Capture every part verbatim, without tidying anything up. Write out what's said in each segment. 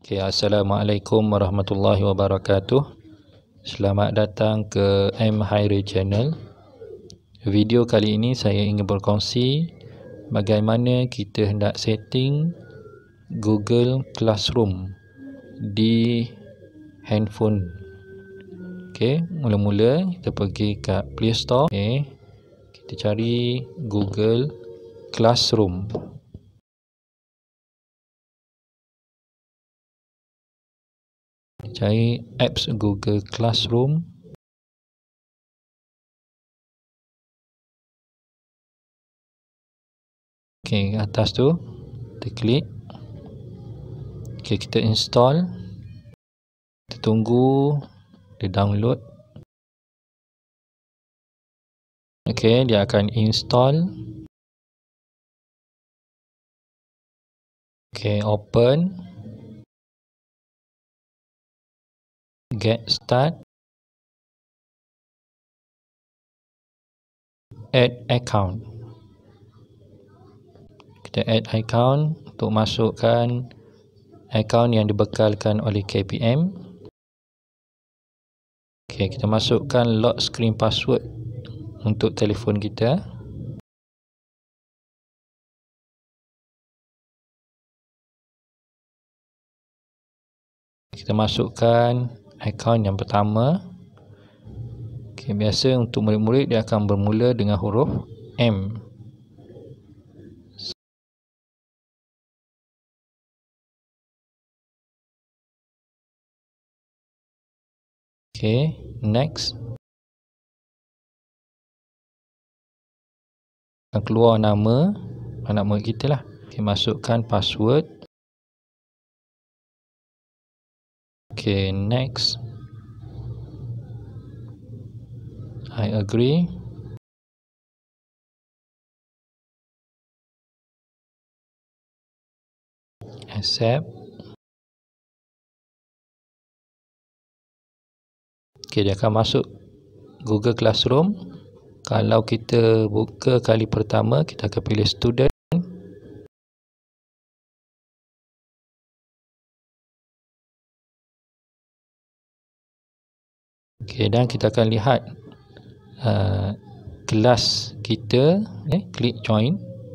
Okay, Assalamualaikum warahmatullahi wabarakatuh. Selamat datang ke M Hairi Channel. Video kali ini saya ingin berkongsi bagaimana kita hendak setting Google Classroom di handphone. Okay, mula-mula kita pergi kat Play Store. Okay, kita cari Google Classroom. Cari apps Google Classroom. Okay, atas tu kita klik. Okay, kita install. Kita tunggu dia download. Okay, dia akan install. Okay, open. Get start. Add account. Kita add account untuk masukkan account yang dibekalkan oleh K P M. Okay, kita masukkan lock screen password untuk telefon kita. Kita masukkan akaun yang pertama. Okay, biasa untuk murid-murid dia akan bermula dengan huruf M. Okay, next. Akan keluar nama anak murid kita lah. Okay, masukkan password. Okay, next. I agree. Accept. Okay, dia akan masuk Google Classroom. Kalau kita buka kali pertama, kita akan pilih student. Okay, dan kita akan lihat uh, kelas kita. Eh, klik join.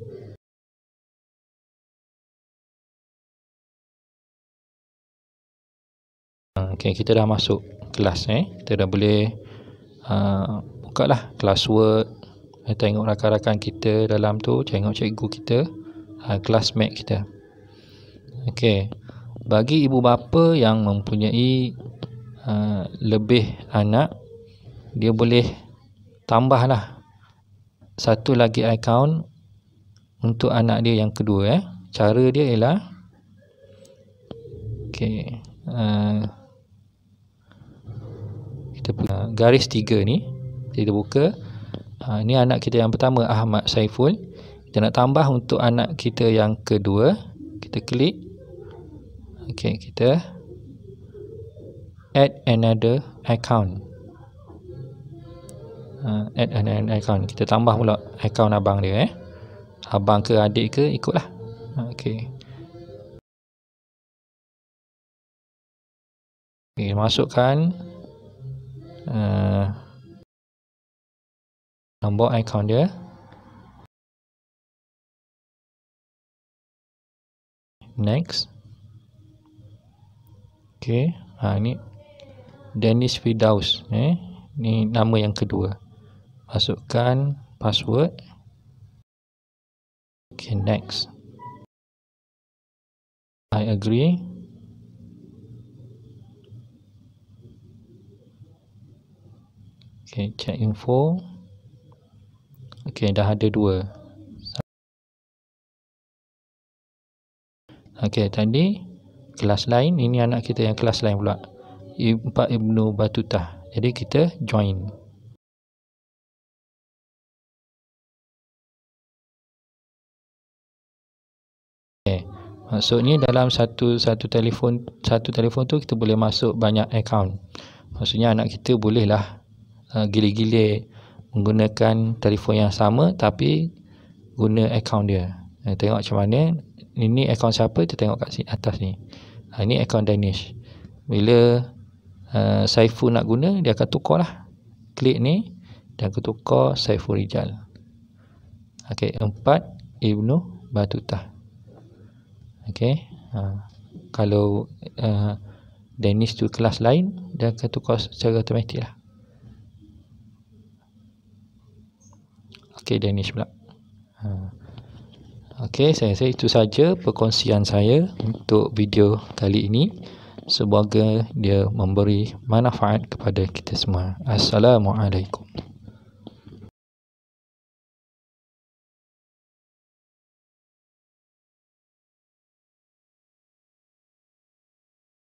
Okay, kita dah masuk kelas. Eh. Kita dah boleh uh, buka lah classwork. Eh, tengok rakan-rakan kita dalam tu. Tengok cikgu kita. Uh, classmate kita. Okay. Bagi ibu bapa yang mempunyai uh, lebih anak, dia boleh tambahlah satu lagi akaun untuk anak dia yang kedua. Eh. Cara dia ialah okay, uh, kita punya garis tiga ni kita buka. Uh, ni anak kita yang pertama, Ahmad Saiful. Kita nak tambah untuk anak kita yang kedua. Kita klik. Okay, kita add another account. Uh, add another account. Kita tambah pula akaun abang dia. Eh. Abang ke adik ke ikutlah. Okay. Okay, masukkan uh, nombor akaun dia. Next. Okay. Ha, ni Dennis Firdaus. Eh. Ni nama yang kedua. Masukkan password. Okay, next. I agree. Okay, check info. Okay, dah ada dua. Okay, tadi kelas lain. Ini anak kita yang kelas lain pula. Pak Ibnu Batutah. Jadi kita join. Okay. Maksudnya dalam satu satu telefon satu telefon tu kita boleh masuk banyak akaun. Maksudnya anak kita bolehlah uh, gilir-gilir menggunakan telefon yang sama tapi guna akaun dia. Eh, tengok macam mana. Ini akaun siapa, kita tengok kat sini atas ni. Ha, ini akaun Danish. Bila uh, Saiful nak guna, dia akan tukar lah. Klik ni, dia akan tukar Saiful Rijal. Okey, empat Ibnu Battuta. Okey, ha, kalau uh, Danish tu kelas lain, dia akan tukar secara automatik lah. Okey, Danish pula. Ha. Okey, saya rasa itu saja perkongsian saya untuk video kali ini. Semoga dia memberi manfaat kepada kita semua. Assalamualaikum.